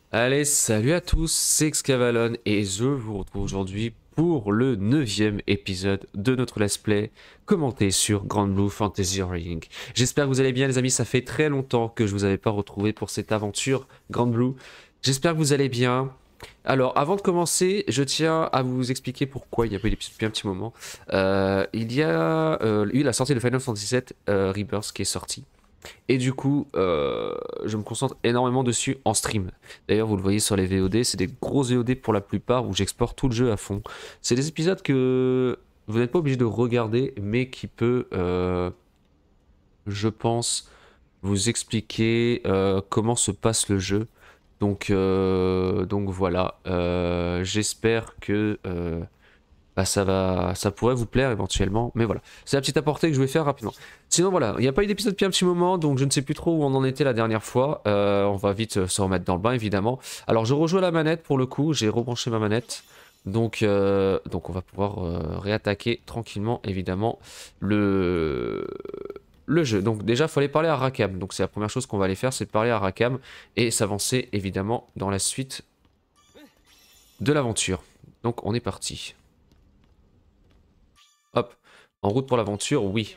Allez, salut à tous, c'est Excavalon et je vous retrouve aujourd'hui pour le 9e épisode de notre let's play commenté sur Grand Blue Fantasy Ring. J'espère que vous allez bien les amis, ça fait très longtemps que je vous avais pas retrouvé pour cette aventure Grand Blue. J'espère que vous allez bien. Alors, avant de commencer, je tiens à vous expliquer pourquoi il y a pas eu d'épisode depuis un petit moment. Il y a eu la sortie de Final Fantasy VII Rebirth qui est sortie. Et du coup, je me concentre énormément dessus en stream. D'ailleurs, vous le voyez sur les VOD, c'est des gros VOD pour la plupart où j'exporte tout le jeu à fond. C'est des épisodes que vous n'êtes pas obligé de regarder, mais qui peut, je pense, vous expliquer comment se passe le jeu. Donc voilà. J'espère que bah, ça pourrait vous plaire éventuellement. Mais voilà, c'est la petite aparté que je vais faire rapidement. Sinon voilà, il n'y a pas eu d'épisode depuis un petit moment, donc je ne sais plus trop où on en était la dernière fois. On va vite se remettre dans le bain évidemment. Alors je rejoue à la manette pour le coup, j'ai rebranché ma manette. Donc on va pouvoir réattaquer tranquillement évidemment le, le jeu. Donc déjà il faut aller parler à Rakam. Donc c'est la première chose qu'on va aller faire, c'est de parler à Rakam et s'avancer évidemment dans la suite de l'aventure. Donc on est parti. Hop, en route pour l'aventure, oui.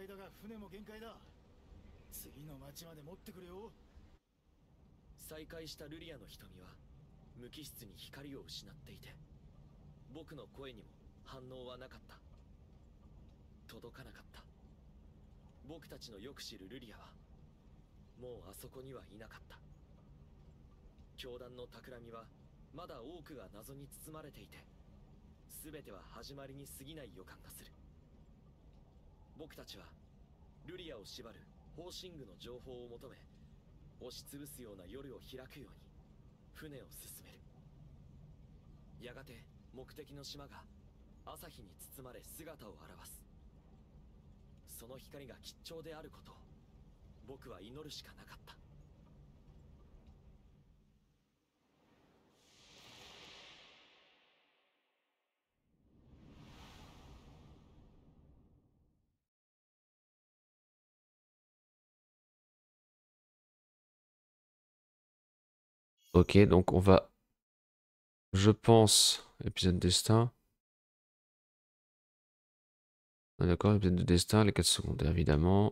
再会したルリアの瞳は無機質に光を失っていて、僕の声にも反応はなかった。届かなかった。僕たちのよく知るルリアはもうあそこにはいなかった。教団の企みはまだ多くが謎に包まれていて、全ては始まりに過ぎない予感がする。僕たちはルリアを縛るホーシングの情報を求め、押しつぶすような夜を開くように船を進める。やがて目的の島が朝日に包まれ姿を現す。その光が吉兆であることを僕は祈るしかなかった。 Ok, donc on va, je pense, épisode destin. Ah, d'accord, épisode de destin, les 4 secondaires évidemment.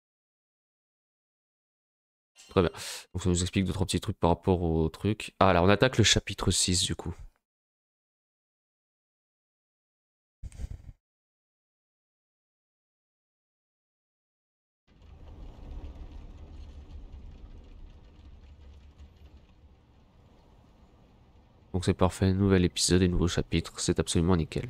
Très bien. Donc ça nous explique deux trois petits trucs par rapport au truc. Ah là, on attaque le chapitre 6 du coup. Donc c'est parfait, nouvel épisode et nouveau chapitre, c'est absolument nickel.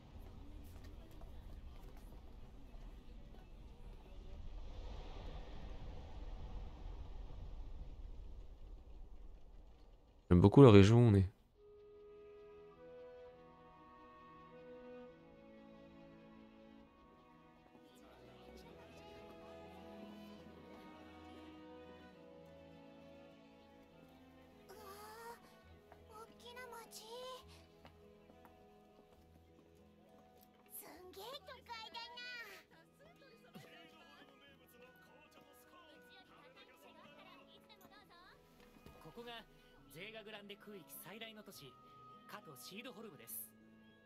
J'aime beaucoup la région où on est. ここがゼーガグランデ空域最大の都市カトシードホルムです。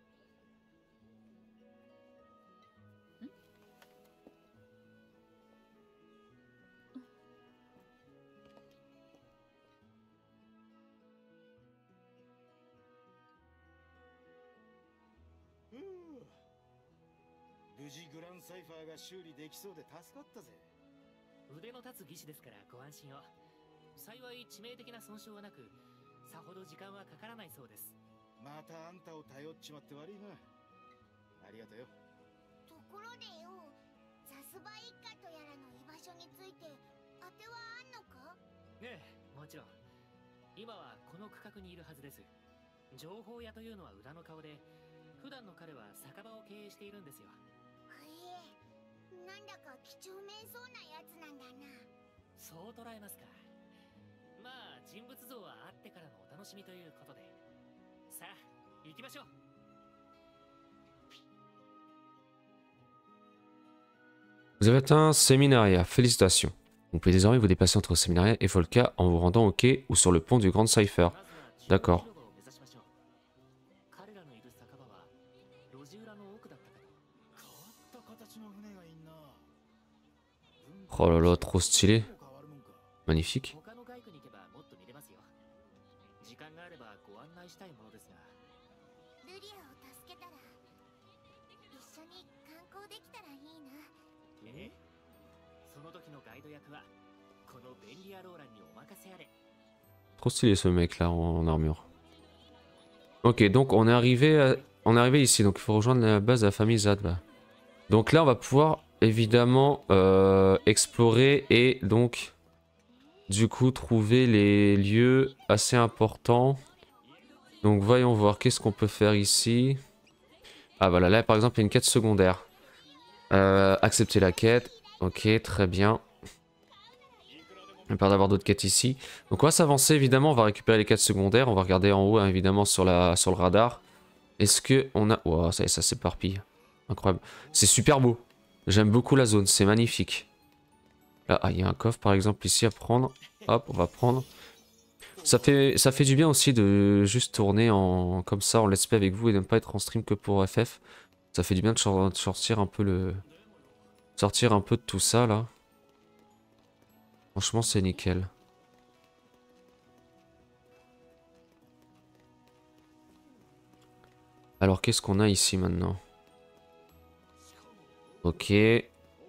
無事グランサイファーが修理できそうで助かったぜ。 腕の立つ技師ですからご安心を。幸い致命的な損傷はなく、さほど時間はかからないそうです。 またあんたを頼っちまって悪いな。ありがとうよ。 ところでよ、ザスバ一家とやらの居場所について当てはあんのか？ ええ、もちろん。今はこの区画にいるはずです。情報屋というのは裏の顔で、普段の彼は酒場を経営しているんですよ。 なんだか几帳面そうなやつなんだな。 そう捉えますか。まあ人物像はあってからのお楽しみということで。さあ行きましょう。 Vous avez atteint Séminaria, félicitations. Vous pouvez désormais vous déplacer entre Séminaria et Volca en vous rendant au quai ou sur le pont du Grand Cypher. D'accord. 彼らのいる酒場は路地裏の奥だったかと。 変わった形の船がいんな。 Oh là là, trop stylé. Magnifique. 他の街区に行けばもっと見れますよ。時間があればご案内したいものですが。 ルリアを助けたら一緒に観光できたらいいな。 え？その時のガイド役はこのベンリアローランにお任せあれ。 Trop stylé ce mec là en armure. Ok, donc on est arrivé ici, donc il faut rejoindre la base de la famille Zadba. Donc là on va pouvoir évidemment explorer et donc du coup trouver les lieux assez importants. Donc voyons voir qu'est-ce qu'on peut faire ici. Ah voilà, là par exemple il y a une quête secondaire. Accepter la quête, ok, très bien. Il n'y a pas d'avoir d'autres quêtes ici. Donc on va s'avancer évidemment, on va récupérer les quêtes secondaires. On va regarder en haut hein, évidemment sur le radar. Est-ce que on a... Wow, ça y est, ça s'éparpille. Incroyable. C'est super beau. J'aime beaucoup la zone, c'est magnifique. Là, ah, il y a un coffre par exemple ici à prendre. Hop, on va prendre. Ça fait du bien aussi de juste tourner en comme ça en let's play avec vous et de ne pas être en stream que pour FF. Ça fait du bien de sortir un peu sortir un peu de tout ça là. Franchement, c'est nickel. Alors, qu'est-ce qu'on a ici maintenant? Ok. Là,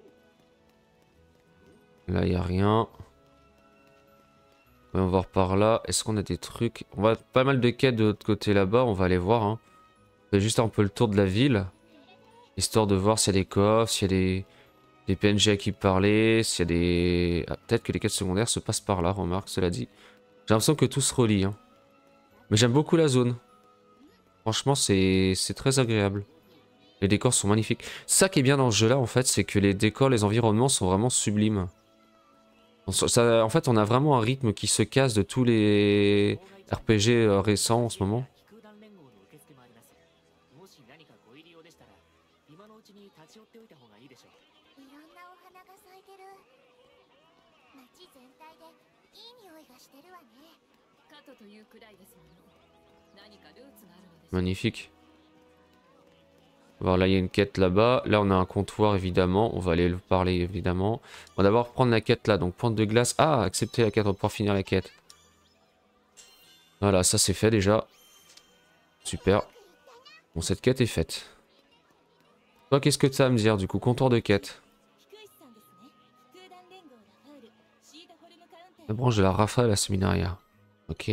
il n'y a rien. On va voir par là. Est-ce qu'on a des trucs? On va pas mal de quêtes de l'autre côté là-bas. On va aller voir. Hein. On fait juste un peu le tour de la ville. Histoire de voir s'il y a des coffres, s'il y a des PNJ à qui parler, s'il y a des... Ah, peut-être que les quêtes secondaires se passent par là, remarque, cela dit. J'ai l'impression que tout se relie. Hein. Mais j'aime beaucoup la zone. Franchement, c'est très agréable. Les décors sont magnifiques. Ça qui est bien dans ce jeu-là, en fait, c'est que les décors, les environnements sont vraiment sublimes. En fait, on a vraiment un rythme qui se casse de tous les RPG récents en ce moment. いろんなお花が咲いてる。街全体でいい匂いがしてるわね。 カトというくらいですもの。何かルーツがあるのです。 Magnifique. Voilà, il y a une quête là-bas. Là, on a un comptoir, évidemment. On va aller le parler, évidemment. On va d'abord prendre la quête là. Donc, pointe de glace. Ah, accepter la quête. On va pouvoir finir la quête. Voilà, ça c'est fait déjà. Super. Bon, cette quête est faite. Toi, qu'est-ce que tu as à me dire, du coup? Comptoir de quête. La branche de la Rafa et la Séminaria. Ok.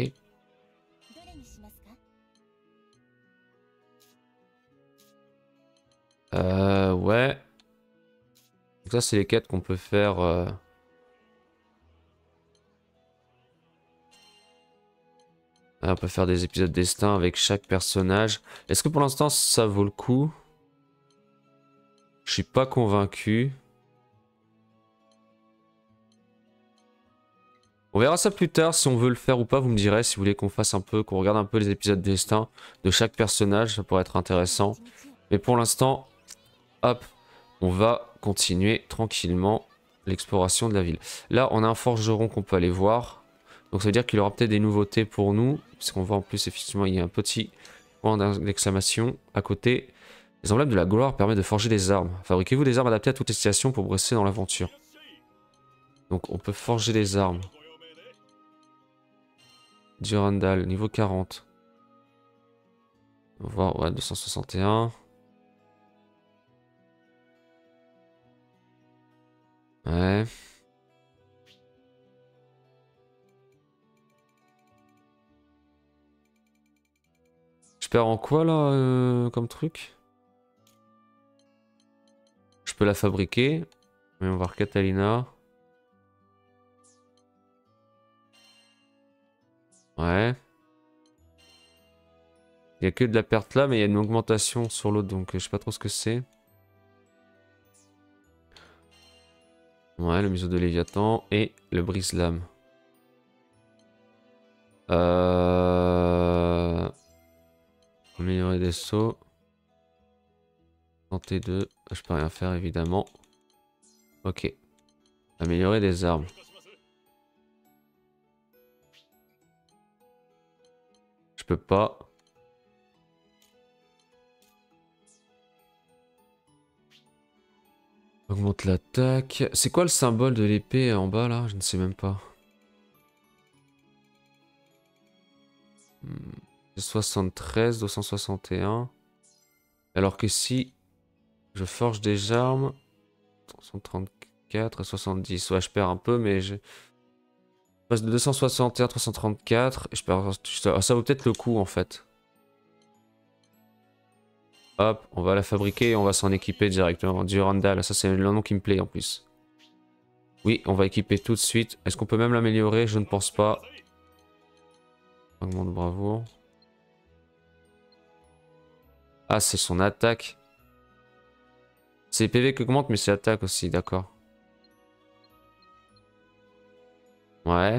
Ouais. Donc ça, c'est les quêtes qu'on peut faire. On peut faire des épisodes destin avec chaque personnage. Est-ce que pour l'instant, ça vaut le coup? Je suis pas convaincu. On verra ça plus tard si on veut le faire ou pas. Vous me direz si vous voulez qu'on fasse un peu, qu'on regarde un peu les épisodes destin de chaque personnage. Ça pourrait être intéressant. Mais pour l'instant, hop, on va continuer tranquillement l'exploration de la ville. Là, on a un forgeron qu'on peut aller voir. Donc ça veut dire qu'il aura peut-être des nouveautés pour nous. Puisqu'on voit en plus, effectivement, il y a un petit point d'exclamation à côté. Les emblèmes de la gloire permettent de forger des armes. Fabriquez-vous des armes adaptées à toutes les situations pour progresser dans l'aventure. Donc on peut forger des armes. Durandal, niveau 40. On va voir, ouais, 261. Ouais. Je perds en quoi là comme truc? Je peux la fabriquer. Mais on va voir Catalina. Ouais. Il n'y a que de la perte là, mais il y a une augmentation sur l'autre, donc je sais pas trop ce que c'est. Ouais, le museau de Léviathan et le brise-lame. Améliorer des sauts. Tenter de... Je peux rien faire évidemment. Ok. Améliorer des armes. Je peux pas. Augmente l'attaque. C'est quoi le symbole de l'épée en bas là? Je ne sais même pas. 73, 261. Alors que si je forge des armes, 334 et 70. Ouais, je perds un peu, mais je passe de 261 à 334. Et je perds... Ça vaut peut-être le coup en fait. Hop, on va la fabriquer et on va s'en équiper directement. Durandal, ça c'est le nom qui me plaît en plus. Oui, on va équiper tout de suite. Est-ce qu'on peut même l'améliorer? Je ne pense pas. Augmente bravoure. Ah, c'est son attaque. C'est PV qui augmente, mais c'est attaque aussi, d'accord. Ouais.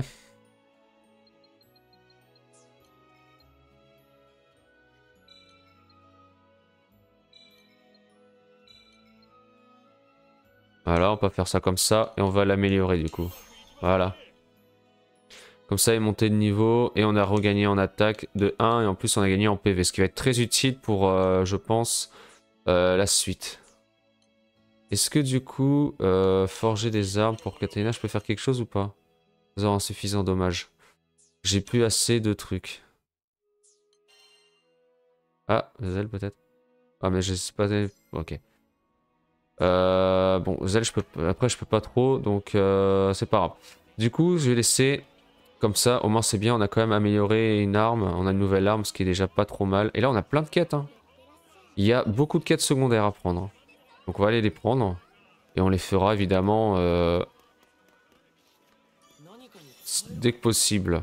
Voilà, on peut faire ça comme ça et on va l'améliorer du coup. Voilà. Comme ça, il est monté de niveau et on a regagné en attaque de 1 et en plus on a gagné en PV. Ce qui va être très utile pour, je pense, la suite. Est-ce que du coup, forger des armes pour Katarina, je peux faire quelque chose ou pas? Nous avons insuffisant dommage. J'ai plus assez de trucs. Ah, Zel peut-être. Ah mais je sais pas. Ok. Bon, Zel, je peux... après je peux pas trop, donc c'est pas grave. Du coup, je vais laisser comme ça. Au moins c'est bien, on a quand même amélioré une arme. On a une nouvelle arme, ce qui est déjà pas trop mal. Et là, on a plein de quêtes. Hein. Il y a beaucoup de quêtes secondaires à prendre. Donc on va aller les prendre. Et on les fera évidemment dès que possible.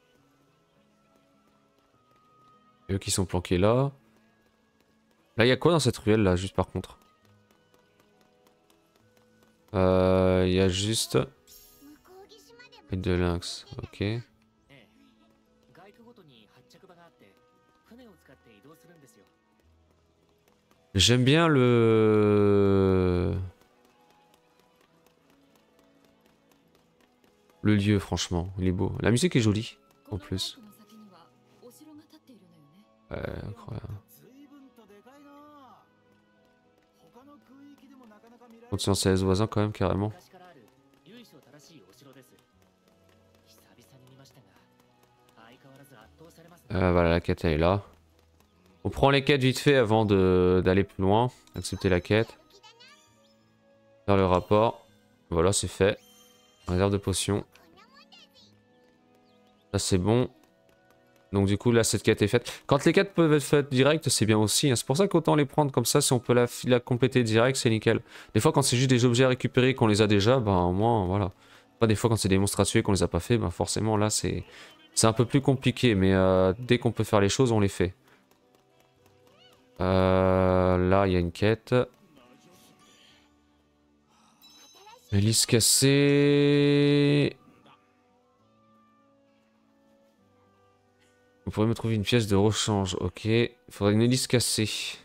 Eux qui sont planqués là. Là, il y a quoi dans cette ruelle là, juste par contre? Il y a juste... Et de lynx, ok. J'aime bien le lieu, franchement, il est beau. La musique est jolie, en plus. Ouais, incroyable. Continue à les voisins quand même, carrément. Voilà, la quête elle est là. On prend les quêtes vite fait avant d'aller plus loin. Accepter la quête. Faire le rapport. Voilà, c'est fait. Réserve de potions. Là, c'est bon. Donc du coup, là, cette quête est faite. Quand les quêtes peuvent être faites direct, c'est bien aussi. Hein. C'est pour ça qu'autant les prendre comme ça, si on peut la compléter direct, c'est nickel. Des fois, quand c'est juste des objets à récupérer qu'on les a déjà, ben au moins, voilà. Pas des fois, quand c'est des monstres à tuer qu'on les a pas fait, ben forcément, là, c'est un peu plus compliqué. Mais dès qu'on peut faire les choses, on les fait. Là, il y a une quête. Hélice cassée. Vous pourrez me trouver une pièce de rechange. Ok. Il faudrait une hélice cassée.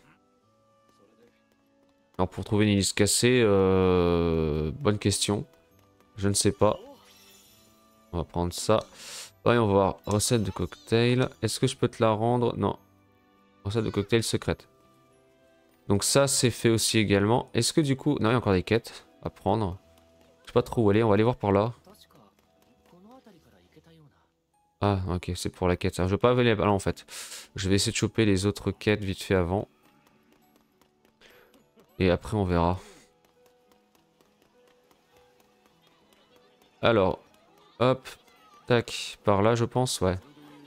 Alors pour trouver une hélice cassée, bonne question. Je ne sais pas. On va prendre ça. Voyons voir. Recette de cocktail. Est-ce que je peux te la rendre? Non. Recette de cocktail secrète. Donc ça c'est fait aussi également. Est-ce que du coup... Non, il y a encore des quêtes à prendre. Je sais pas trop où aller. On va aller voir par là. Ah ok, c'est pour la quête. Alors, je vais pas aller là en fait. Je vais essayer de choper les autres quêtes vite fait avant. Et après on verra. Alors, hop, tac, par là je pense, ouais.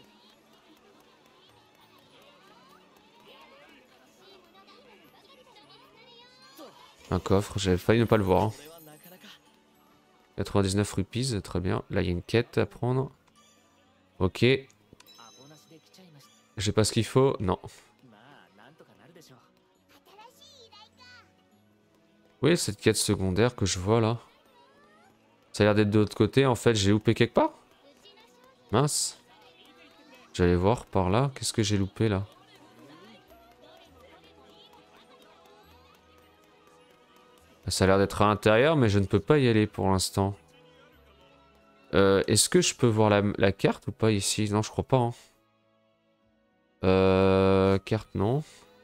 Un coffre, j'avais failli ne pas le voir. Hein. 99 rupees, très bien. Là il y a une quête à prendre. Ok. J'ai pas ce qu'il faut, non. Oui, cette quête secondaire que je vois là. Ça a l'air d'être de l'autre côté, en fait j'ai loupé quelque part. Mince. J'allais voir par là, qu'est-ce que j'ai loupé là? Ça a l'air d'être à l'intérieur, mais je ne peux pas y aller pour l'instant. Est-ce que je peux voir la carte ou pas ici? Non, je crois pas. Hein. Carte, non.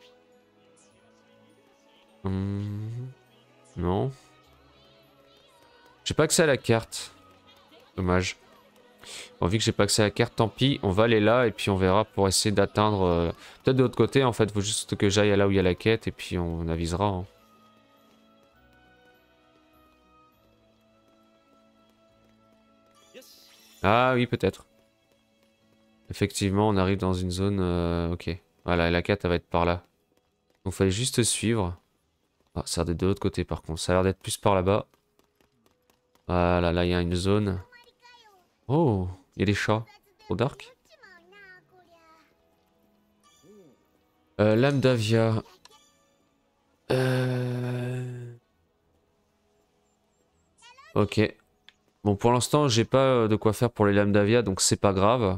Non. J'ai pas accès à la carte. Dommage. Bon, vu que j'ai pas accès à la carte, tant pis. On va aller là et puis on verra pour essayer d'atteindre... Peut-être de l'autre côté, en fait. Faut juste que j'aille là où il y a la quête et puis on avisera. Hein. Ah oui, peut-être. Effectivement, on arrive dans une zone... ok. Voilà, et la quête, elle va être par là. Donc, il fallait juste suivre. Ah, ça a l'air d'être de l'autre côté, par contre. Ça a l'air d'être plus par là-bas. Voilà, là, il y a une zone. Oh, il y a des chats. Trop dark. Lame d'Avia. Ok. Bon, pour l'instant, j'ai pas de quoi faire pour les lames d'Avia, donc c'est pas grave.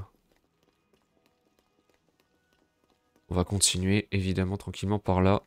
On va continuer, évidemment, tranquillement par là.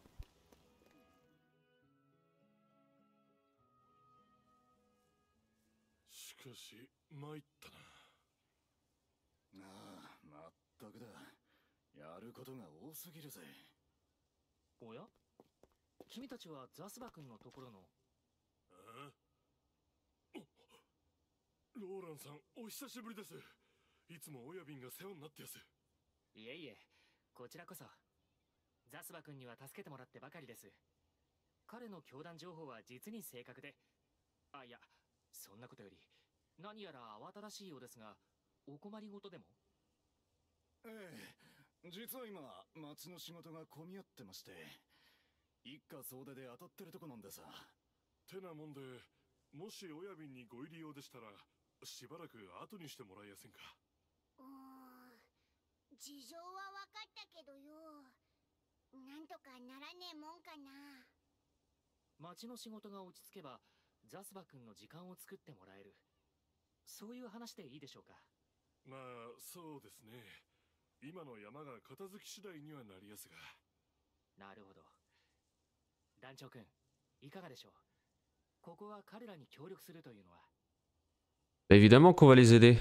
実は今町の仕事が混み合ってまして、一家総出で当たってるとこなんでさ。てなもんで、もし親便にご入り用でしたら、しばらく後にしてもらえやせんか。 事情は分かったけどよ。なんとかならねえもんかな。 町の仕事が落ち着けば、ザスバ君の時間を作ってもらえる。そういう話でいいでしょうか。 まあ、そうですね。今の山が片付き次第にはなりやすが。 なるほど。団長君、いかがでしょう。ここは彼らに協力するというのは。 Évidemment qu'on va les aider.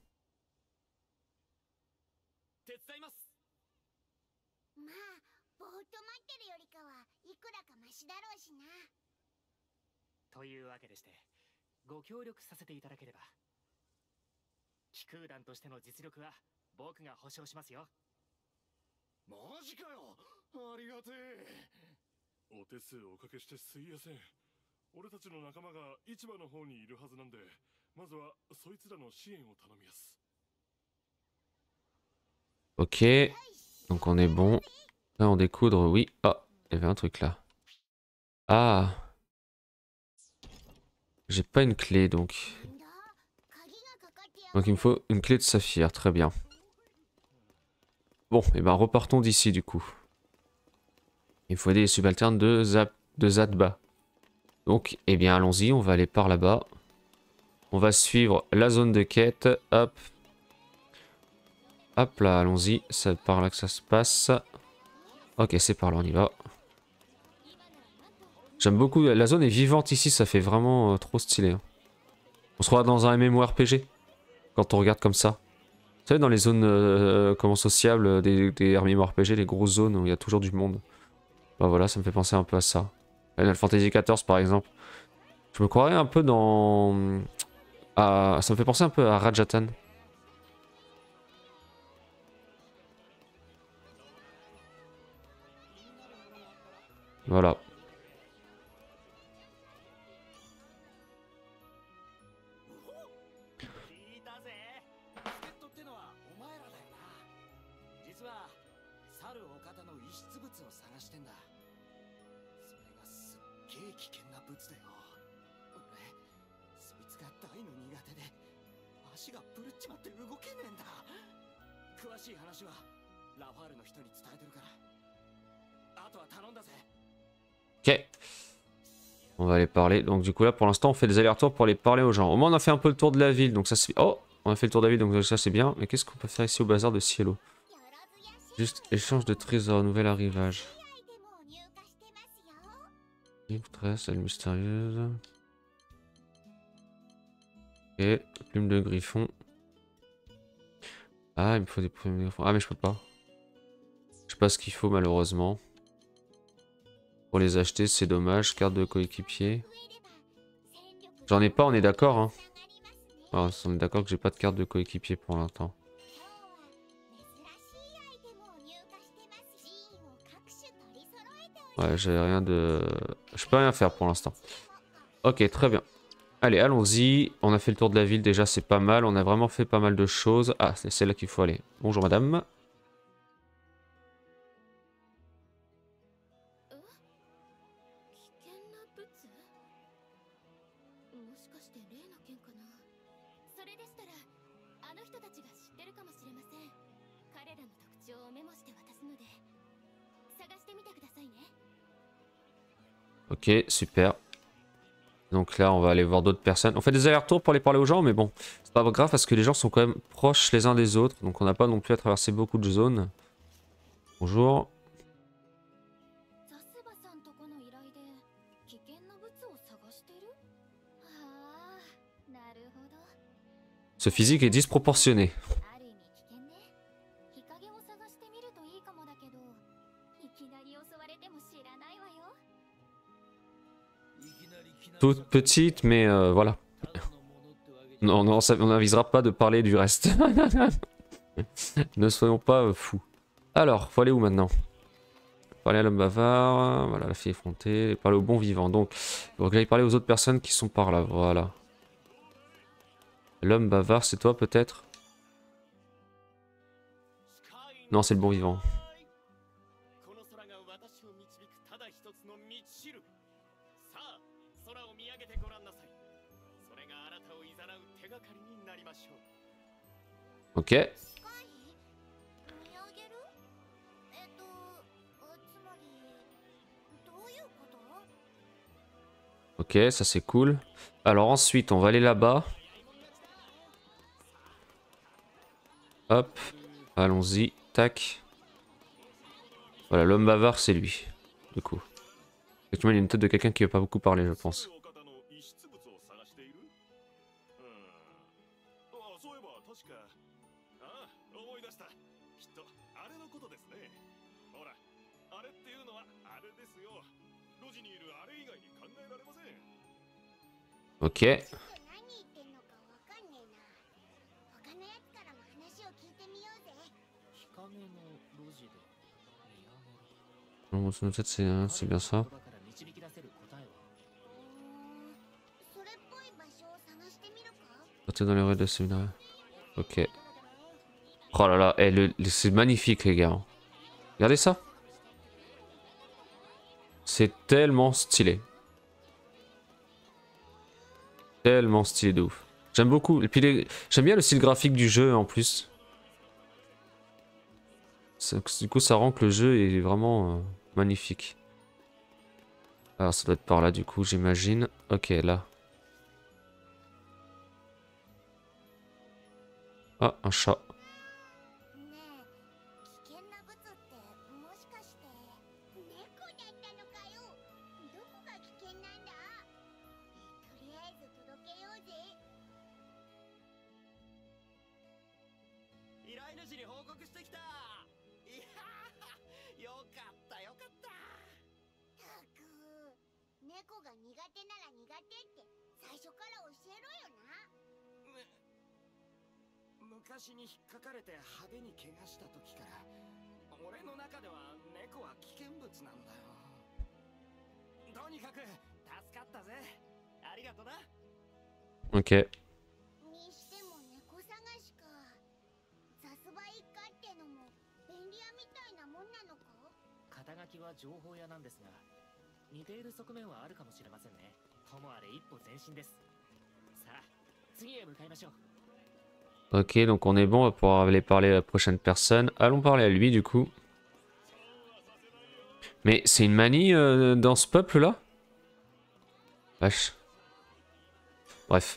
手伝います。 まあ、ぼーっと待ってるよりかはいくらかマシだろうしな。 というわけでして、ご協力させていただければ。気空団としての実力は僕が保証しますよ。 マジかよ。ありがてえ。 お手数おかけしてすいやせん。俺たちの仲間が市場の方にいるはずなんで、まずはそいつらの支援を頼みやす。 Ok, donc on est bon. Là, on découdre, oui. Ah, il y avait un truc là. Ah. J'ai pas une clé donc. Donc il me faut une clé de saphir, très bien. Bon, et ben repartons d'ici du coup. Il faut aider les subalternes de Zadba. Donc, eh bien allons-y, on va aller par là-bas. On va suivre la zone de quête, hop. Hop là, allons-y, c'est par là que ça se passe. Ok, c'est par là, on y va. J'aime beaucoup, la zone est vivante ici, ça fait vraiment trop stylé. Hein. On se croit dans un MMORPG, quand on regarde comme ça. Vous savez, dans les zones comment sociables des MMORPG, les grosses zones où il y a toujours du monde. Bah voilà, ça me fait penser un peu à ça. Final Fantasy XIV par exemple. Je me croirais un peu dans... ça me fait penser un peu à Rajatan. Voilà. Ok. On va aller parler. Donc du coup là pour l'instant on fait des allers-retours pour aller parler aux gens. Au moins on a fait un peu le tour de la ville. Donc ça c'est... Oh, on a fait le tour de la ville donc ça c'est bien. Mais qu'est-ce qu'on peut faire ici au bazar de Cielo? Juste échange de trésors, nouvel arrivage. Livre 13, elle mystérieuse. Ok, plume de griffon. Ah, il me faut des plumes de griffon. Ah, mais je peux pas. Je sais pas ce qu'il faut malheureusement. Pour les acheter, c'est dommage. Carte de coéquipier. J'en ai pas, on est d'accord, hein. Ah, on est d'accord que j'ai pas de carte de coéquipier pour l'instant. Ouais, j'ai rien de... Je peux rien faire pour l'instant. Ok, très bien. Allez, allons-y. On a fait le tour de la ville, déjà c'est pas mal. On a vraiment fait pas mal de choses. Ah, c'est celle-là qu'il faut aller. Bonjour madame. Ok, super. Donc là, on va aller voir d'autres personnes. On fait des allers-retours pour aller parler aux gens, mais bon, c'est pas grave parce que les gens sont quand même proches les uns des autres. Donc on n'a pas non plus à traverser beaucoup de zones. Bonjour. Ce physique est disproportionné. Toute petite, mais voilà. Non, non, on n'avisera pas de parler du reste. Ne soyons pas fous. Alors, faut aller où maintenant? Parler à l'homme bavard, voilà, la fille effrontée, parler au bon vivant. Donc, il faut que j'aille parler aux autres personnes qui sont par là, voilà. L'homme bavard, c'est toi peut-être? Non, c'est le bon vivant. Ok. Ok, ça c'est cool. Alors ensuite, on va aller là-bas. Hop. Allons-y. Tac. Voilà, l'homme bavard, c'est lui. Du coup. Effectivement, il a une tête de quelqu'un qui veut pas beaucoup parler, je pense. Ok. C'est bien ça. Dans les rues de séminaire. Ok. Oh là là, c'est magnifique les gars. Regardez ça. C'est tellement stylé. Tellement stylé de ouf. J'aime beaucoup. Et puis j'aime bien le style graphique du jeu en plus. Du coup ça rend que le jeu est vraiment magnifique. Alors ça doit être par là du coup j'imagine. Ok là. Ah un chat. Ok. Ok, donc on est bon, on va pouvoir aller parler à la prochaine personne. Allons parler à lui du coup. Mais c'est une manie dans ce peuple là? Vache. Bref.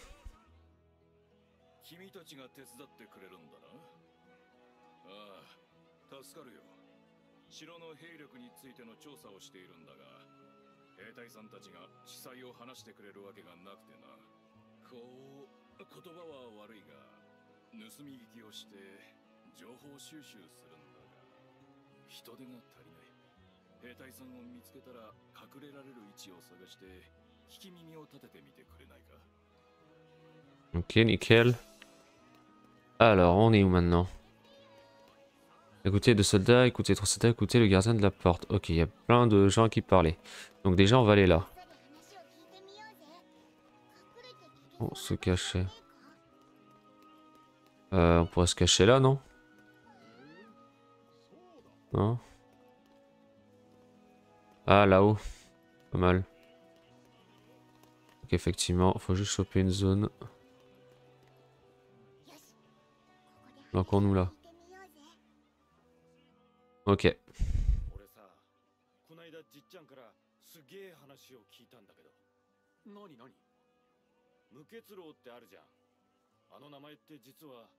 兵隊さんたちが地裁を話してくれるわけがなくてな。こう言葉は悪いが盗み聞きをして情報収集するんだが人手が足りない。兵隊さんを見つけたら隠れられる位置を探して聞き耳を立ててみてくれないか。 Ok, nickel. Alors, on est où maintenant? Écoutez deux soldats, écoutez trois soldats, écoutez le gardien de la porte. Ok, il y a plein de gens qui parlaient. Donc déjà, on va aller là. こっ On そり se 話を聞いてみようぜ。 cachait. On pourrait se cacher là, non? Non? Ah, là-haut. Pas mal. Donc effectivement, faut juste choper une zone. よし、ここで Bloquons-nous 話を là. 聞いてみようぜ。 Ok. 俺さ、こないだじっちゃんからすげえ話を聞いたんだけど。 何何？ 無血楼ってあるじゃん。あの名前って実は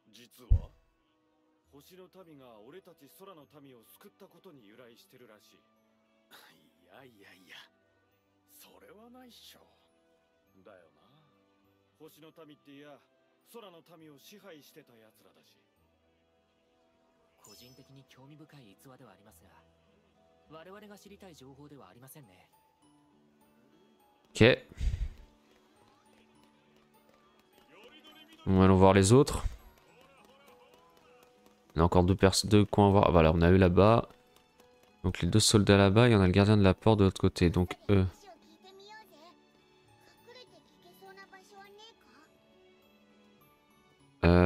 星の民が俺たち空の民を救ったことに由来してるらしい。 いやいやいや、それはないっしょ。 だよな。星の民っていや、空の民を支配してた奴らだし。 個人的に興味深い逸話ではありますが、我々が知りたい情報ではありませんね。 Ok. Bon, allons voir les autres. On a encore deux coins à voir. Voilà, on a eux là-bas. Donc les deux soldats là-bas et on a le gardien de la porte de l'autre côté. Donc eux. 話を聞いてみようぜ。隠れて聞けそうな場所はねえか？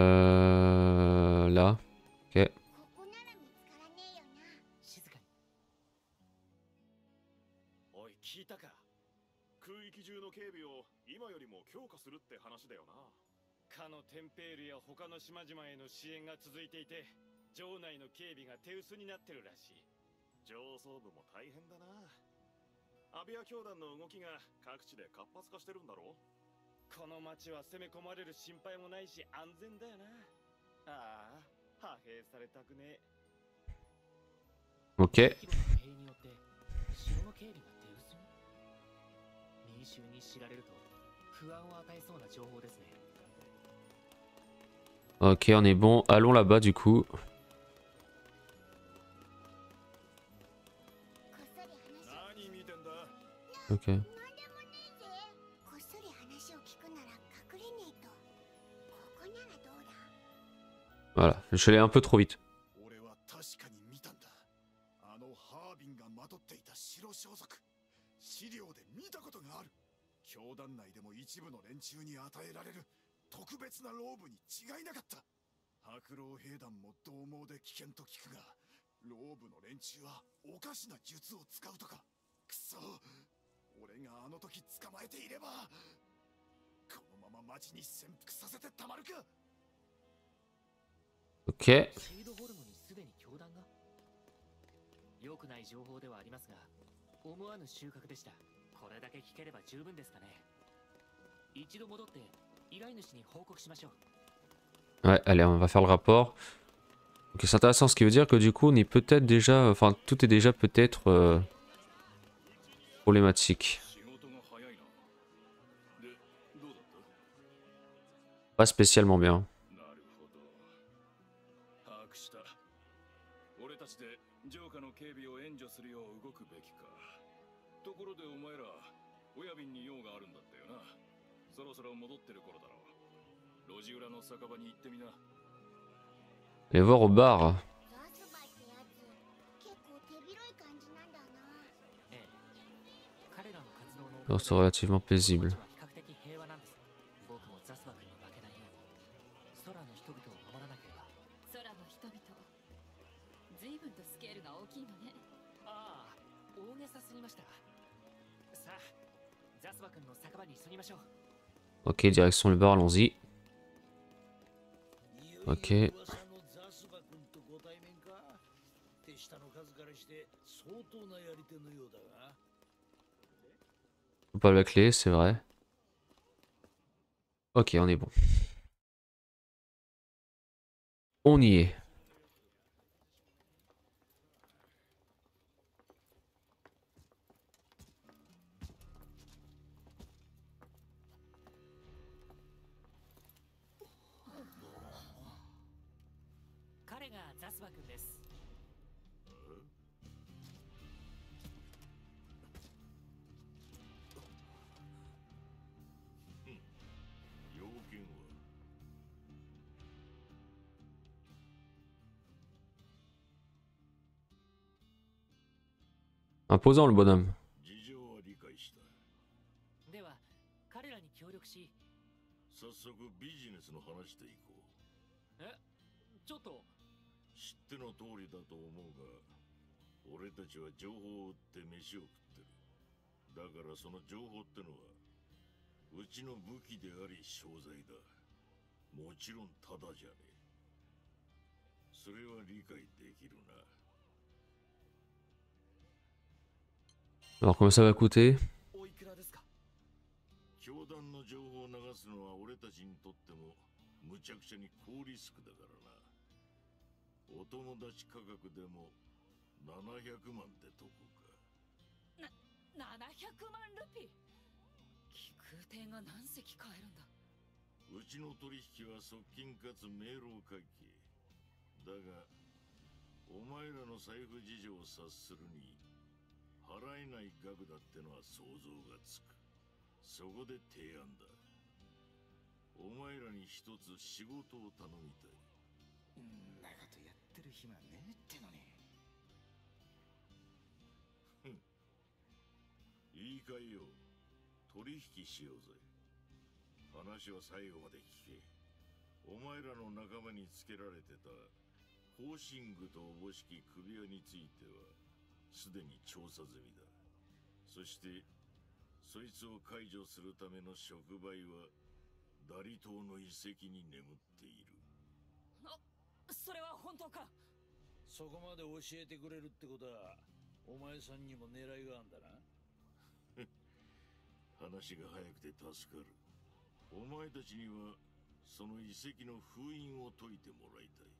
Là. Ok. ここなら見つからねえよな。 静かに。 おい、聞いたか？ 空域中の警備を今よりも強化するって話だよな。 かのテンペールや他の島々への支援が続いていて、城内の警備が手薄になってるらしい。 上層部も大変だな。アビア教団の動きが各地で活発化してるんだろう。 この町は攻め込まれる心配もないし安全だよな。ああ、派兵されたくねえ。 Ok. 規模の派兵によって城の警備が手薄に。民衆に知られると不安を与えそうな情報ですね。 Ok, on est bon. Allons là-bas du coup. こっそり話を。 何見てんだ？ Ok. なんでもねえぜ。こっそり話を聞くなら隠れねえと。ここならどうだ？ Voilà. Je suis allé un peu trop vite. 俺は確かに見たんだ。あのハービンがまとっていた白装束。資料で見たことがある。教団内でも一部の連中に与えられる特別なローブに違いなかった。白老兵団も獰猛で危険と聞くが、ローブの連中はおかしな術を使うとか。くそ、俺があの時捕まえていれば、このまま町に潜伏させてたまるか。 Ok. シードホルムにすでに教団が。良くない情報ではありますが、思わぬ収穫でした。これだけ聞ければ十分ですかね。一度戻って依頼主に報告しましょう。 Ouais, allez, on va faire le rapport. Ok, c'est intéressant, ce qui veut dire que du coup, on est peut-être déjà... Enfin, tout est déjà peut-être problématique. 仕事が早いな。で、どうだった？ Pas spécialement bien. なるほど。把握した。俺たちで城下の警備を援助するよう動くべきか。ところでお前ら、親瓶に用があるんだったよな。そろそろ戻ってる頃だろう。路地裏の酒場に行ってみな。 Allez voir au bar. ザスバってやつ、結構手広い感じなんだな。 ええ。彼らの活動の。 C'est relativement paisible. 比較的平和なんです。僕もザスバ君に負けないように空の人々を守らなければ。 空の人々随分とスケールが大きいのね。 ああ、大げさすぎました。さあ、ザスバ君の酒場に急ぎましょう。 Ok, direction le bar, allons-y. Ok. 噂のザスバ君とご対面か。手下の数からして相当なやり手のようだが。 Faut pas la clé, c'est vrai. Ok, on est bon. On y est. 馬くんです。 要件は Imposant le bonhomme. 事情は理解した。 では彼らに協力し、 早速ビジネスの話でいこう。 ちょっと知っての通りだと思うが、俺たちは情報を売って飯を食ってる。だからその情報ってのはうちの武器であり商材だ。もちろんただじゃねえ。それは理解できるな。 Alors combien ça va coûter? おいくらですか？ 教団の情報を流すのは俺たちにとってもむちゃくちゃに高リスクだからな。お友達価格でも700万でどこか。 700万ルピー。飛空艇が何隻買えるんだ。 うちの取引は側近かつ明朗会計だが、お前らの財布事情を察するに払えない額だってのは想像がつく。そこで提案だ。お前らに一つ仕事を頼みたい。 んなことやってる暇ねえってのに。 いいかいよ。取引しようぜ。話は最後まで聞け。お前らの仲間につけられてたホーシングとおぼしき首輪についてはすでに調査済みだ。そしてそいつを解除するための触媒はダリ島の遺跡に眠っている。 それは本当か？ そこまで教えてくれるってことはお前さんにも狙いがあんだな。 話が早くて助かる。お前たちにはその遺跡の封印を解いてもらいたい。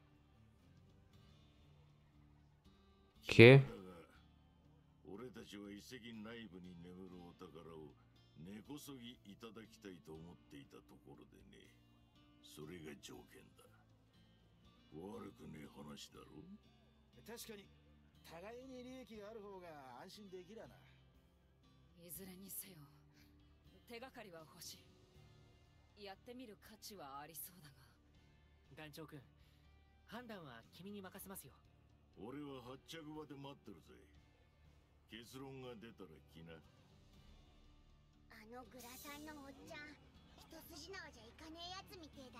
Ok. だが俺たちは遺跡内部に眠るお宝を根こそぎいただきたいと思っていたところでね。それが条件だ。悪くねえ話だろ。 確かに互いに利益がある方が安心できるな。 いずれにせよ手がかりは欲しい。やってみる価値はありそうだが。 団長くん、判断は君に任せますよ。 俺は発着場で待ってるぜ。結論が出たら来な。 あのグラさんのおっちゃん、一筋縄じゃいかねえやつみてえだな。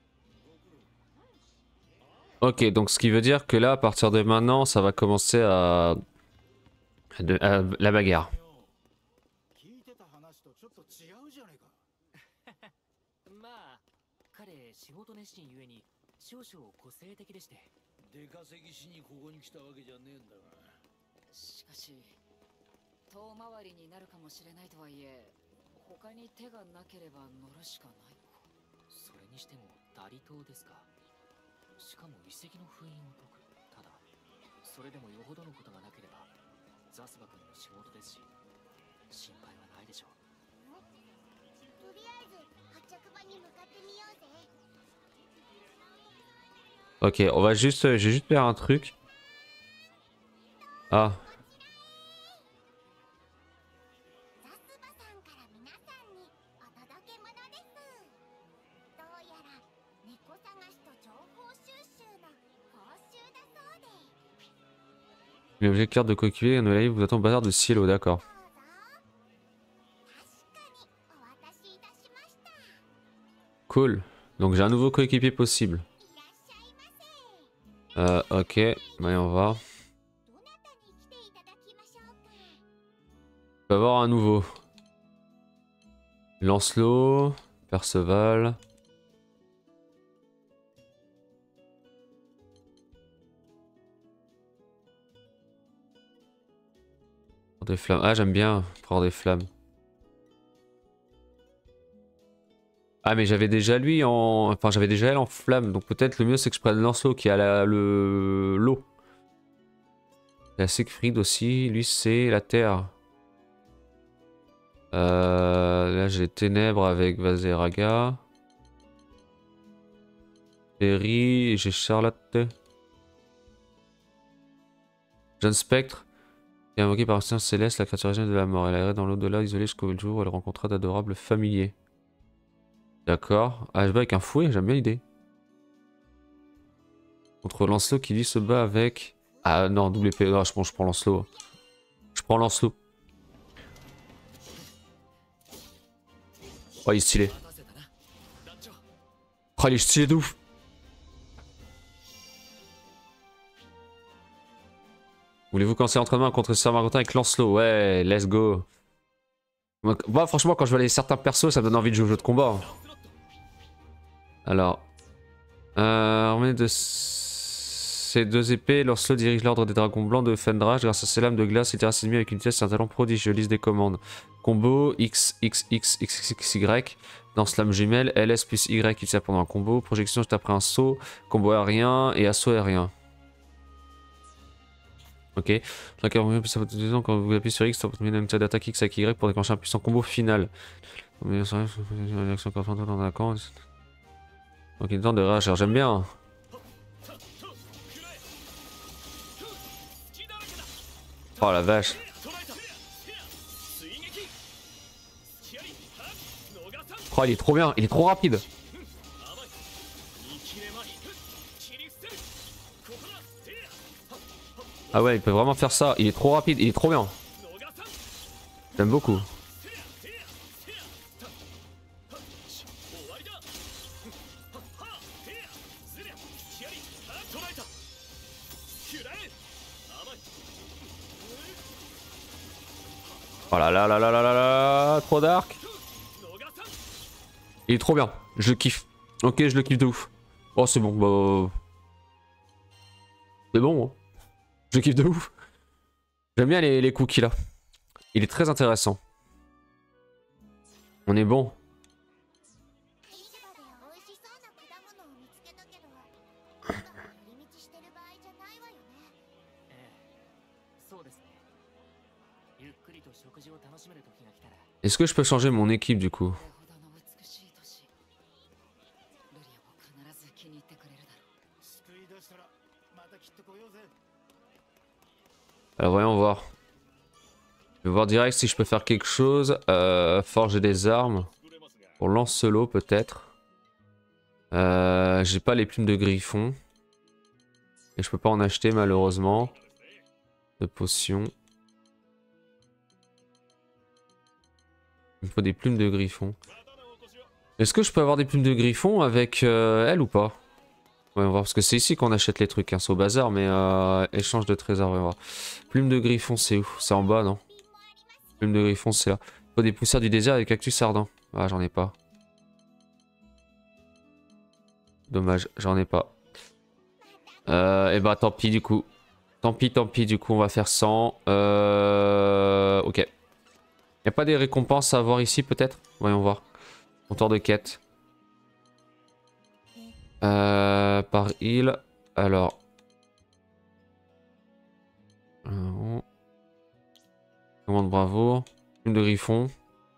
Ok, donc ce qui veut dire que là, à partir de maintenant, ça va commencer à la bagarre. 聞いてた話とちょっと違うじゃねえか。 まあ彼仕事熱心ゆえに少々個性的でして。 出稼ぎしにここに来たわけじゃねえんだが。 しかし遠回りになるかもしれないとはいえ、他に手がなければ乗るしかないか。 それにしてもダリ島ですか。しかも遺跡の封印を解く。ただそれでもよほどのことがなければザスバ君の仕事ですし、心配はないでしょう。 とりあえず発着場に向かってみようぜ。 Ok, on va juste, je vais juste faire un truc. Ah. ザスバさんから皆さんにお届け物です。どうやら猫探しと情報収集の報酬だそうで。 Les objets carte de coéquipier, un live vous attend au bazar de Cielo, d'accord. どうぞ。確かにお渡しいたしました。 Cool. Donc j'ai un nouveau coéquipier possible. いらっしゃいませ。 Ok, allez, on va. どなたに来ていただきましょうか。 On va avoir un nouveau. Lancelot, Perceval. Des flammes. Ah, j'aime bien prendre des flammes. Ah, mais j'avais déjà lui en... Enfin, j'avais déjà elle en flamme. Donc peut-être le mieux, c'est que je prenne Lancelot qui a l'eau. Il y a Siegfried aussi. Lui, c'est la terre. Là, j'ai Ténèbres avec Vazeraga. Perry, et j'ai Charlotte. Jeune spectre est invoquée par un saint céleste, la créature régionale de la mort. Elle errait dans l'au-delà, isolée jusqu'au jour où elle rencontra d'adorables familiers. D'accord. Ah, je bats avec un fouet, j'aime bien l'idée. Contre Lancelot qui lui se bat avec... Ah non, double épée. Non, je prends Lancelot. Je prends Lancelot. Oh, il est stylé. Oh, il est stylé de ouf. Voulez-vous commencer l'entraînement contre Sir Margotin avec Lancelot? Ouais, let's go. Moi, franchement, quand je vois les certains persos, ça me donne envie de jouer au jeu de combat. Alors. Armé de ces deux épées, Lancelot dirige l'ordre des dragons blancs de Fendrage. Grâce à ses lames de glace, il terrasse ses ennemis avec une vitesse et un talent prodigieux. Liste des commandes. Combo X, X, X, X, X, Y. Lance lame jumelle. LS plus Y qui tire pendant un combo. Projection juste après un saut. Combo aérien et assaut aérien. Ok. Quand vous appuyez sur X, ça vous met une méthode d'attaque X avec Y pour déclencher un puissant combo final. Donc, il tente de rage, j'aime bien. Oh la vache. Oh, il est trop bien, il est trop rapide. Ah ouais, il peut vraiment faire ça. Il est trop rapide, il est trop bien. J'aime beaucoup. Oh là là là là là là là, trop dark. Il est trop bien, je le kiffe. Ok, je le kiffe de ouf. Oh c'est bon, bah... C'est bon, hein. Je kiffe de ouf. J'aime bien les coups qu'il a. Il est très intéressant. On est bon. Est-ce que je peux changer mon équipe du coup? Alors voyons voir. Je vais voir direct si je peux faire quelque chose. Forger des armes. Pour Lancelot peut-être. J'ai pas les plumes de griffon. Et je peux pas en acheter malheureusement. De potions. Il me faut des plumes de griffon. Est-ce que je peux avoir des plumes de griffon avec elle ou pas? Ouais, on va voir, parce que c'est ici qu'on achète les trucs, hein. C'est au bazar, mais échange de trésors, on va voir. Plume de griffon, c'est où? C'est en bas, non? Plume de griffon, c'est là. Il faut des poussières du désert et des cactus ardents. Ah, j'en ai pas. Dommage, j'en ai pas. Et bah, tant pis, du coup. Tant pis, du coup, on va faire 100. Ok. Y a pas des récompenses à avoir ici, peut-être? Voyons voir. Compteur de quête. Par île. Alors. Commande bravoure. Plume de griffon.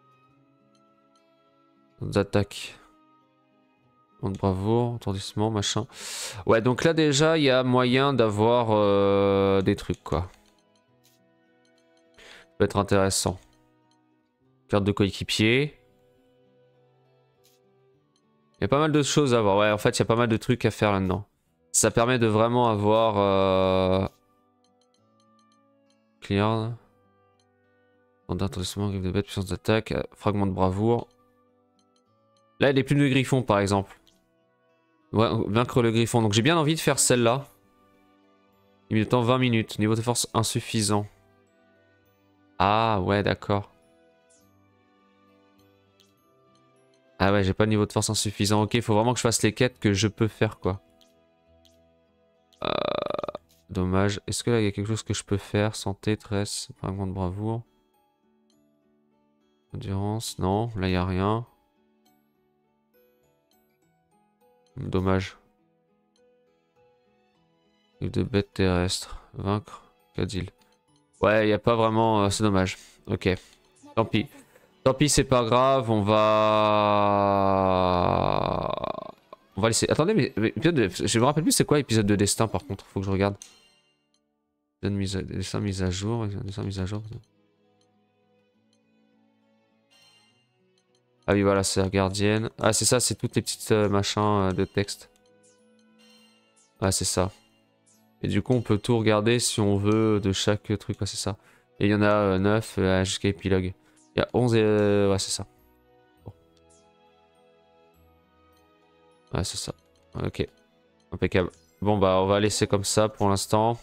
Attaques. Commande bravoure. Entourdissement, machin. Ouais, donc là déjà, il y a moyen d'avoir des trucs, quoi. Ça peut être intéressant. Carte de coéquipier. Il y a pas mal de choses à voir. Ouais, en fait, il y a pas mal de trucs à faire là-dedans. Ça permet de vraiment avoir... Clear. D'intéressement, griffe de bête, puissance d'attaque, fragment de bravoure. Là, il y a des plumes de griffon, par exemple. Ouais, vaincre le griffon. Donc j'ai bien envie de faire celle-là. Il met le temps 20 minutes. Niveau de force insuffisant. Ah, ouais, d'accord. Ah ouais, j'ai pas de niveau de force insuffisant. Ok, il faut vraiment que je fasse les quêtes que je peux faire, quoi. Dommage. Est-ce que là, il y a quelque chose que je peux faire? Santé, tresse, fragment de bravoure. Endurance, non. Là, il n'y a rien. Dommage. Livre de bête terrestre. Vaincre. Cadil. Ouais, il n'y a pas vraiment... c'est dommage. Ok. Tant pis. Tant pis, c'est pas grave, on va... On va laisser... Attendez, mais je me rappelle plus c'est quoi l'épisode de destin par contre, faut que je regarde. Dessin mise à jour. Dessin mise à jour. Ah oui, voilà, c'est la gardienne. Ah, c'est ça, c'est toutes les petites machins de texte. Ah, c'est ça. Et du coup, on peut tout regarder si on veut de chaque truc. Ouais, c'est ça. Et il y en a 9 jusqu'à épilogue. Il y a 11 et... ouais, c'est ça. Bon. Ouais, c'est ça. Ok. Impeccable. Bon, bah, on va laisser comme ça pour l'instant.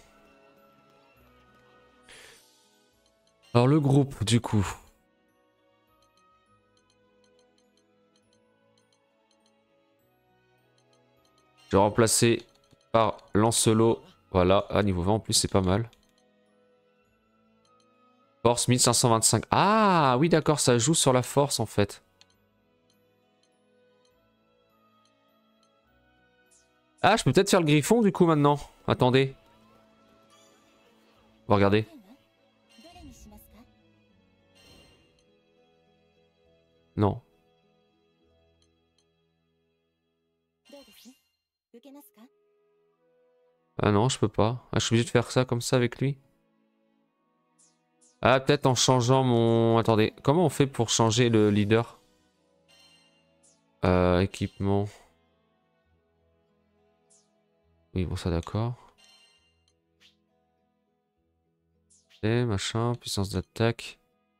Alors, le groupe, du coup. Je vais remplacer par Lancelot. Voilà. Ah, niveau 20 en plus, c'est pas mal. Force 1525. Ah, oui, d'accord, ça joue sur la force en fait. Ah, je peux peut-être faire le griffon du coup maintenant. Attendez. On va regarder. Non. Ah non, je peux pas. Ah, je suis obligé de faire ça comme ça avec lui. Ah, peut-être en changeant mon... Attendez, comment on fait pour changer le leader? Équipement. Oui, bon, ça d'accord. Et machin, puissance d'attaque.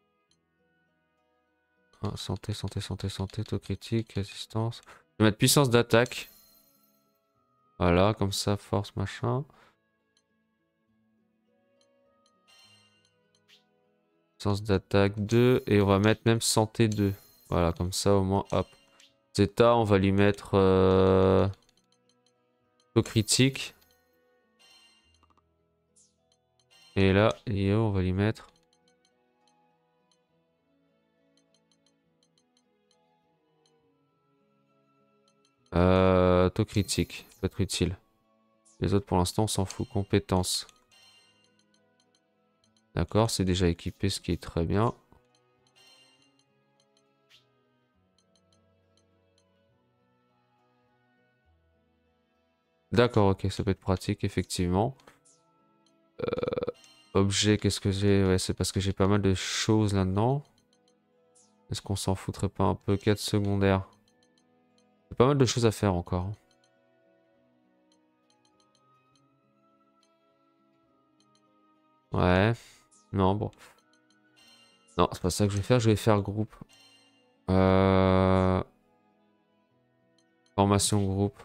Ah, santé, santé, santé, santé, taux critique, résistance. Je vais mettre puissance d'attaque. Voilà, comme ça, force, machin. Puissance d'attaque 2. Et on va mettre même santé 2. Voilà, comme ça, au moins, hop. Zeta, on va lui mettre... taux critique. Et là, Io, on va lui mettre... taux critique, peut être utile. Les autres pour l'instant on s'en fout. Compétences. D'accord, c'est déjà équipé, ce qui est très bien. D'accord, ok, ça peut être pratique effectivement. Objet, qu'est-ce que j'ai? Ouais, c'est parce que j'ai pas mal de choses là-dedans. Est-ce qu'on s'en foutrait pas un peu? Quête secondaire. J'ai pas mal de choses à faire encore. Ouais. Non, bon. Non, c'est pas ça que je vais faire. Je vais faire groupe. Formation groupe.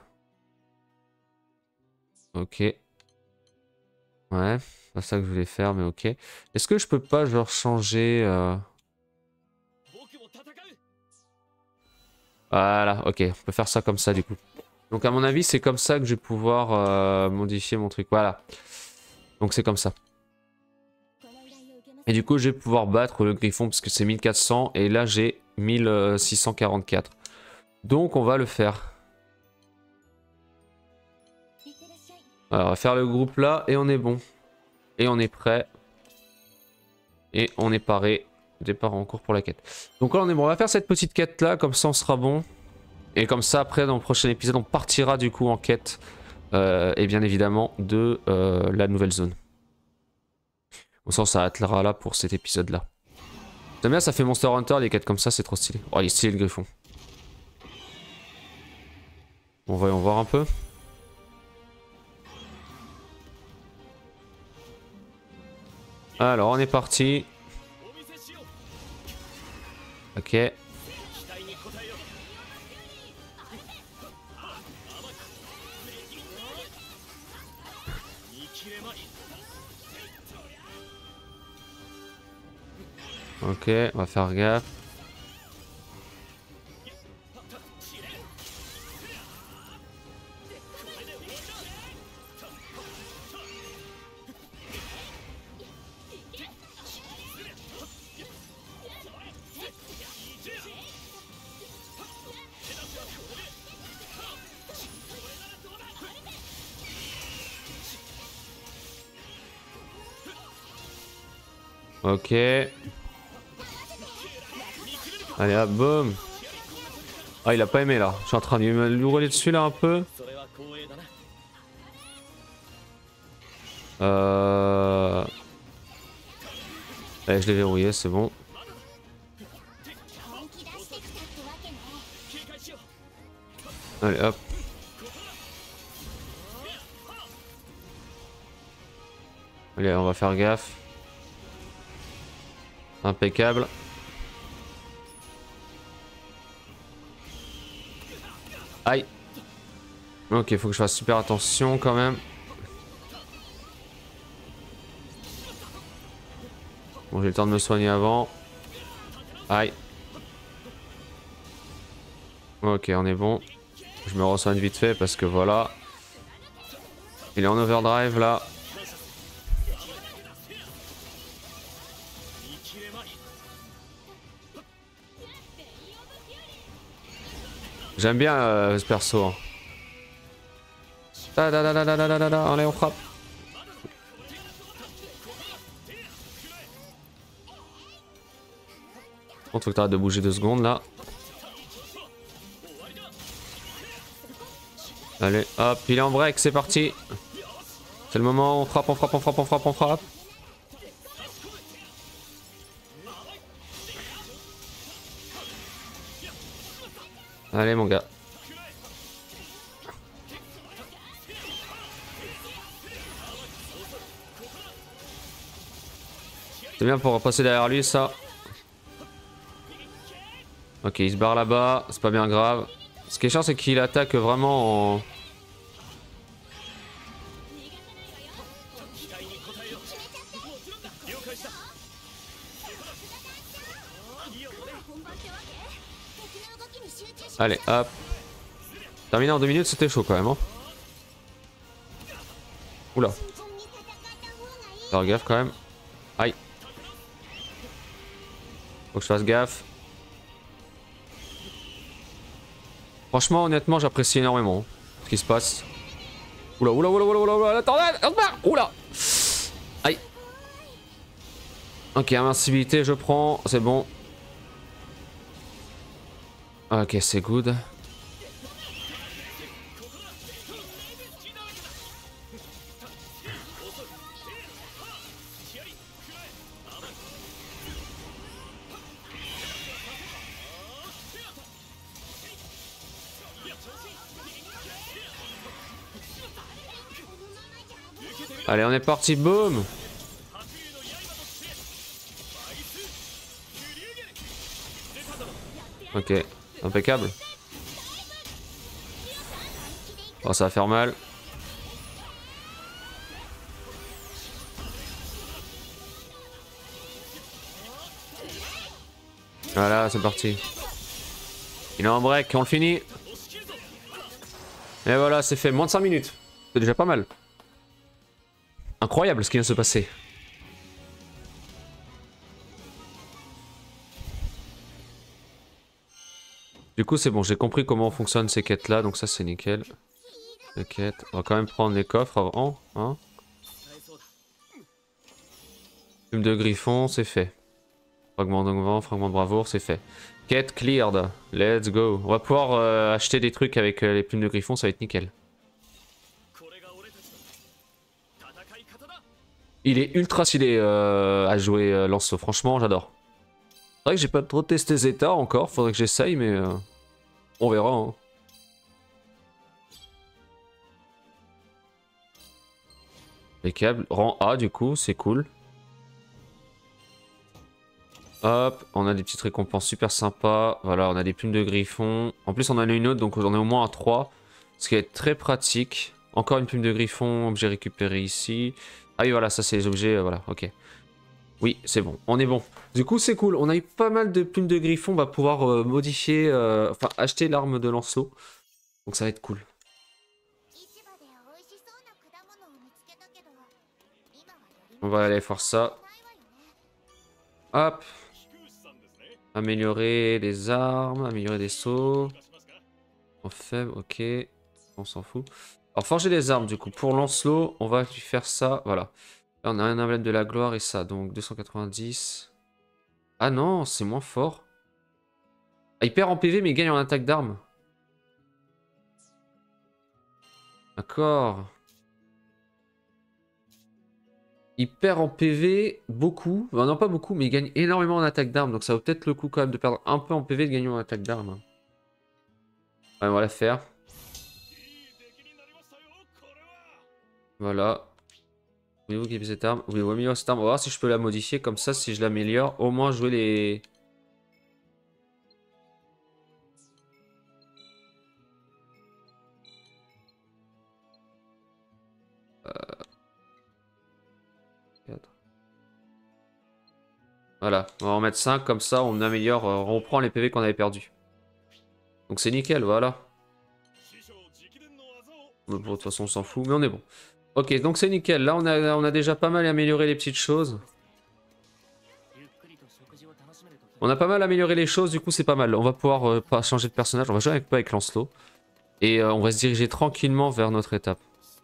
Ok. Ouais. C'est pas ça que je voulais faire, mais ok. Est-ce que je peux pas, genre, changer... Voilà, ok. On peut faire ça comme ça, du coup. Donc, à mon avis, c'est comme ça que je vais pouvoir modifier mon truc. Voilà. Donc, c'est comme ça. Et du coup, je vais pouvoir battre le griffon parce que c'est 1400 et là, j'ai 1644. Donc, on va le faire. Alors, on va faire le groupe là et on est bon. Et on est prêt. Et on est paré. Départ en cours pour la quête. Donc là, on est bon. On va faire cette petite quête là, comme ça, on sera bon. Et comme ça, après, dans le prochain épisode, on partira du coup en quête. Et bien évidemment, de la nouvelle zone. Bon, ça, on s'arrêtera là pour cet épisode-là. J'aime bien, ça fait Monster Hunter, les quêtes comme ça, c'est trop stylé. Oh, il est stylé le griffon. Bon, voyons voir un peu. Alors, on est parti. Ok. Ok, on va faire gaffe. Ok. Allez hop, boum. Ah, il a pas aimé là. Je suis en train de lui rouler dessus là un peu. Allez, je l'ai verrouillé, c'est bon. 本気出してきたってわけね。 Allez, hop. Allez, on va faire gaffe. Impeccable. Aïe. Ok, faut que je fasse super attention quand même. Bon, j'ai le temps de me soigner avant. Aïe. Ok, on est bon. Je me re-soigne vite fait parce que voilà. Il est en overdrive là. J'aime bien ce perso. Hein. Allez, on frappe. Bon, faut que t'arrêtes de bouger 2 secondes là. Allez, hop, il est en break, c'est parti. C'est le moment, on frappe, on frappe, on frappe, on frappe, on frappe. Allez mon gars. C'est bien pour repasser derrière lui ça. Ok, il se barre là-bas, c'est pas bien grave. Ce qui est chiant c'est qu'il attaque vraiment en... Allez, hop. Terminé en 2 minutes, c'était chaud quand même. Hein. Oula. Faire gaffe quand même. Aïe. Faut que je fasse gaffe. Franchement, honnêtement, j'apprécie énormément ce qui se passe. Oula, oula, oula, oula, oula, oula, la tornade. Oula. Aïe. Ok, invincibilité, je prends. C'est bon. Ok, c'est good. Allez, on est parti, boum. Ok, impeccable. Oh, ça va faire mal. Voilà, c'est parti. Il est en break, on le finit. Et voilà, c'est fait. Moins de 5 minutes. C'est déjà pas mal. Incroyable ce qui vient de se passer. Du coup, c'est bon, j'ai compris comment fonctionnent ces quêtes là, donc ça c'est nickel. Les quêtes. On va quand même prendre les coffres avant. Hein. Plume de griffon, c'est fait. Fragment de vent, fragment de bravoure, c'est fait. Quête cleared. Let's go. On va pouvoir acheter des trucs avec les plumes de griffon, ça va être nickel. Il est ultra stylé à jouer Lancelot, franchement j'adore. C'est vrai que j'ai pas trop testé Zeta encore, faudrait que j'essaye mais on verra. Hein. Les câbles, rang A du coup, c'est cool. Hop, on a des petites récompenses super sympas. Voilà, on a des plumes de griffon. En plus on en a une autre donc on est au moins à 3. Ce qui est très pratique. Encore une plume de griffon, objet récupéré ici. Ah oui voilà, ça c'est les objets, voilà, ok. Oui, c'est bon, on est bon. Du coup c'est cool, on a eu pas mal de plumes de griffon, on va pouvoir modifier, enfin acheter l'arme de Lancelot. Donc ça va être cool. On va aller faire ça. Hop. Améliorer les armes, améliorer des sauts. En faible, ok. On s'en fout. Alors forger les armes du coup. Pour Lancelot, on va lui faire ça. Voilà. Là, on a un emblème de la gloire et ça. Donc 290. Ah non, c'est moins fort. Ah, il perd en PV mais il gagne en attaque d'armes. D'accord. Il perd en PV beaucoup. Enfin, non, pas beaucoup, mais il gagne énormément en attaque d'armes. Donc ça vaut peut-être le coup quand même de perdre un peu en PV et de gagner en attaque d'armes. Ouais, on va la faire. Voilà. Voulez-vous équiper cette arme? Voulez-vous améliorer cette arme? On va voir si je peux la modifier. Comme ça, si je l'améliore, au moins jouer les... Voilà, on va en mettre 5, comme ça on améliore, on reprend les PV qu'on avait perdus. Donc c'est nickel, voilà. Bon, de toute façon on s'en fout, mais on est bon. Ok, donc c'est nickel, là on a déjà pas mal amélioré les petites choses. On a pas mal amélioré les choses, du coup c'est pas mal. On va pouvoir pas changer de personnage, on va jouer avec Lancelot. Et on va se diriger tranquillement vers notre étape.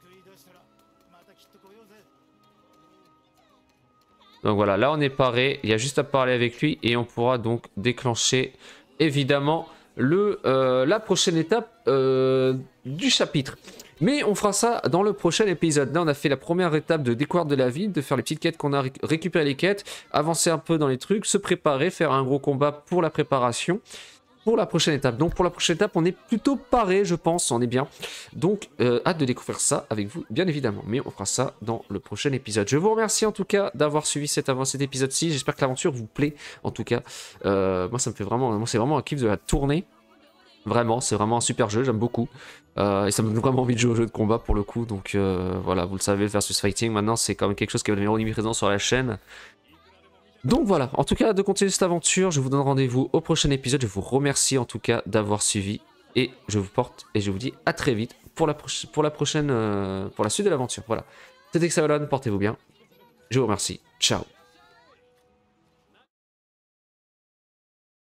Donc voilà, là on est paré, il y a juste à parler avec lui et on pourra donc déclencher évidemment la prochaine étape du chapitre. Mais on fera ça dans le prochain épisode. Là on a fait la première étape de découverte de la ville, de faire les petites quêtes qu'on a récupérer les quêtes, avancer un peu dans les trucs, se préparer, faire un gros combat pour la préparation. Pour la prochaine étape. Donc pour la prochaine étape, on est plutôt paré, je pense, on est bien. Donc hâte de découvrir ça avec vous, bien évidemment. Mais on fera ça dans le prochain épisode. Je vous remercie en tout cas d'avoir suivi cet épisode-ci. J'espère que l'aventure vous plaît. En tout cas, moi ça me fait vraiment, moi c'est vraiment un kiff de la tournée. Vraiment, c'est vraiment un super jeu, j'aime beaucoup. Et ça me donne vraiment envie de jouer au jeu de combat pour le coup. Donc voilà, vous le savez, le versus fighting, maintenant c'est quand même quelque chose qui va devenir omniprésent sur la chaîne. Donc voilà, en tout cas de continuer cette aventure, je vous donne rendez-vous au prochain épisode, je vous remercie en tout cas d'avoir suivi et je vous porte et je vous dis à très vite pour la suite de l'aventure. Voilà, c'était Xavalon, portez-vous bien, je vous remercie, ciao.